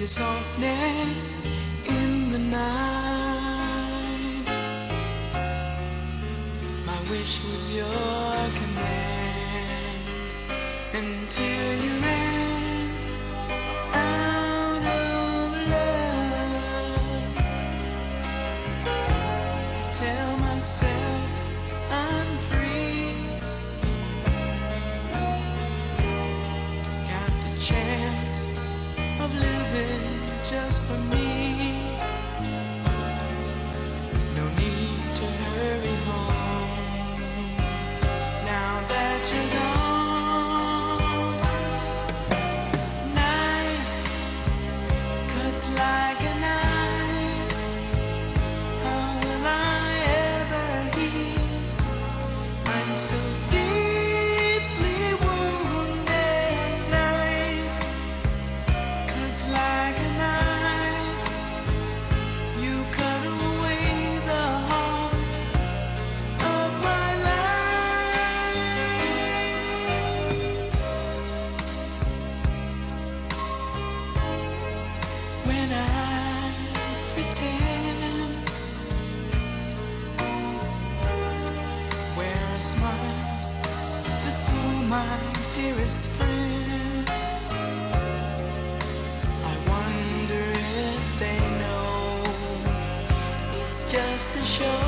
softness in the night. My wish was your command until you ran out of love. Tell myself I'm free. Got the chance of living just for me. No need to hurry home now that you're gone. Night cuts like a knife. How will I ever heal? I'm so deeply wounded. Night cuts like a knife. You cut away the heart of my life. When I pretend, wear a smile to fool my dearest friend. I wonder if they know it's just a show.